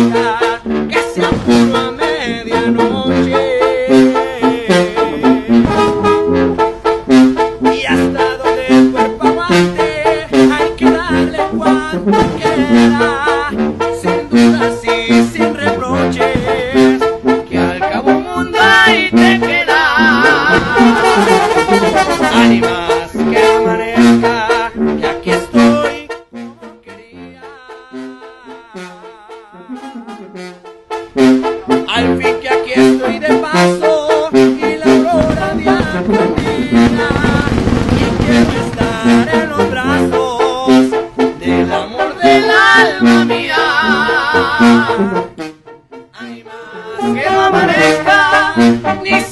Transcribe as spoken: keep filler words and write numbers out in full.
amanezca, que sea puro a medianoche. Y hasta donde el cuerpo aguante, hay que darle cuanto quiera, sin dudas y sin reproches, que al cabo un mundo ahí te queda. Ánimas, que amanezca, que aquí estoy como quería. Al fin que aquí estoy de paso y la aurora diaria mira, y quiero estar en los brazos del amor del alma mía. Ánimas, que no amanezca, ni